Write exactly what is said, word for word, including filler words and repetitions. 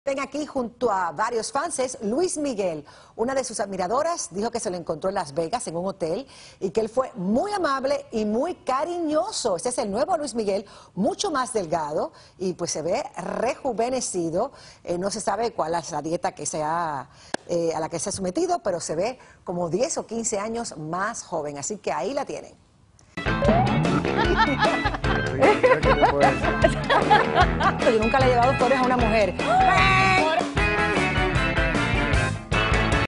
Ven aquí junto a varios fans es Luis Miguel. Una de sus admiradoras dijo que se lo encontró en Las Vegas en un hotel y que él fue muy amable y muy cariñoso. Este es el nuevo Luis Miguel, mucho más delgado y pues se ve rejuvenecido. Eh, no se sabe cuál es la dieta que se ha, eh, a la que se ha sometido, pero se ve como diez o quince años más joven. Así que ahí la tienen. Yo nunca le he llevado flores a una mujer.